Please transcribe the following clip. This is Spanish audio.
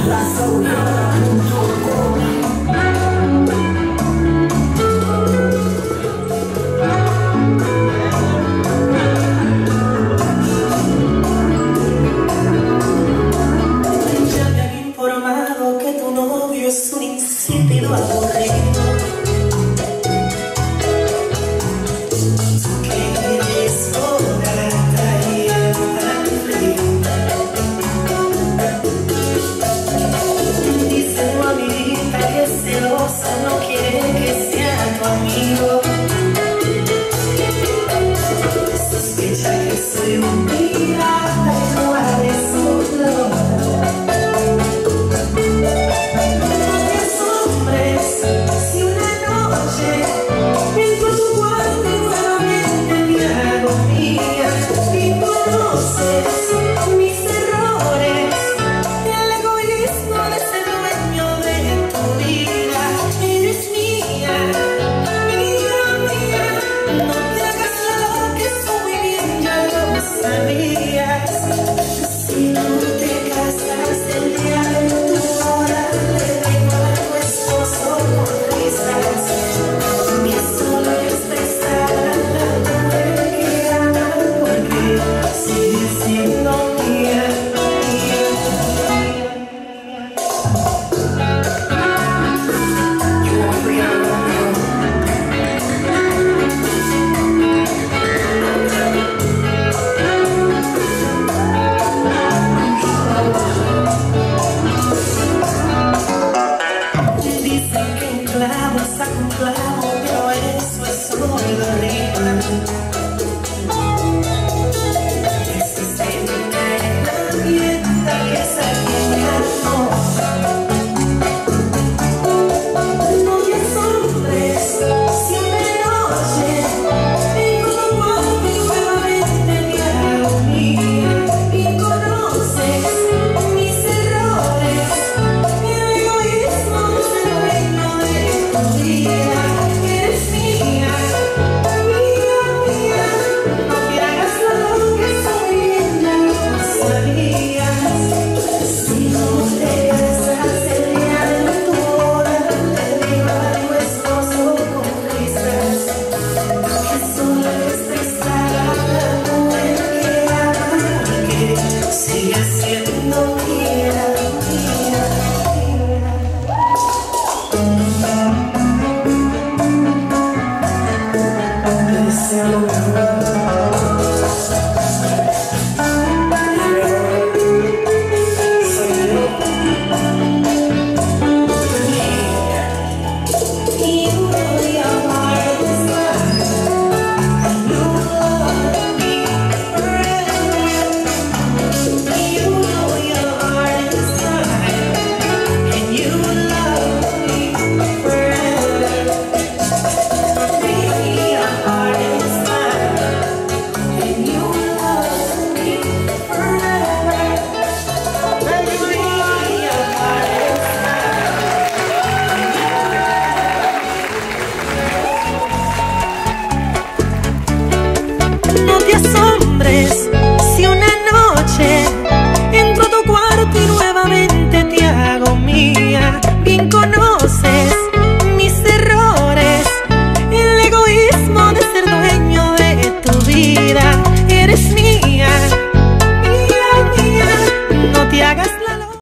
Es un insípido aburrido que eres bonita y es tan linda. Dice tu amiguita que es celosa, no quiere que sea tu amigo. Sospecha que soy un pirata y no haré su flor. Saca un clavo, pero eso es solo horrible. Existe una herramienta que saque mi amor. No diez hombres, si una noche vengo a tu cuarto y nuevamente me hago mía. Y conoces mis errores, mi egoísmo es el dueño de tu vida. Eres mía, mía, mía. No te hagas lo que soy bien, ya lo sabías. Si no te casas el día de tu boda, te digo a tu esposo con risas que solo estoy sagada, mujer que ama y que sigue siendo mía, mía, mía. Te deseo lo mejor. Soy yo. You know your heart is mine, and you love me forever. You know your heart is mine, and you love me forever. Baby, your heart is mine, and you love me forever. Baby, your heart is No te asombres si una noche entro a tu cuarto y nuevamente te hago mía. Bien conoces